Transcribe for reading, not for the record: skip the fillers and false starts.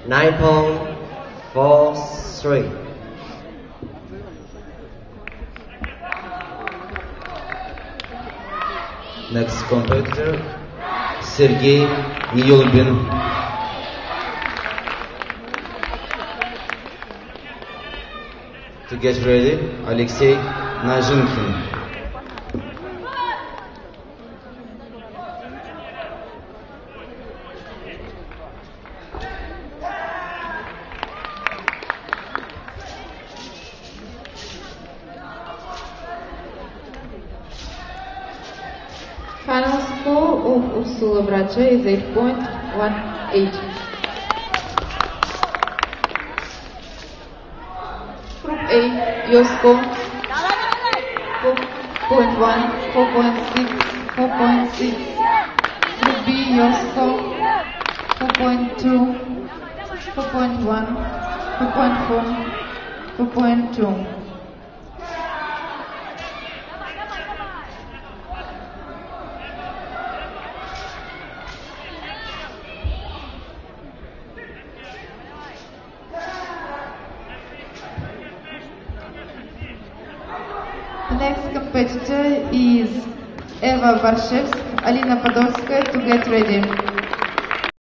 9.43. Next competitor, Sergey Niyulbin. To get ready, Alexei Najinkin. Final score of Ursula Bracha is 8.18. Group A, your score 4.1, 4.6, 4.6. Group B, your score 4.2, 4.1, 4.4, 4.2. The next competitor is Eva Barshevsk, Alina Podolskaya. To get ready.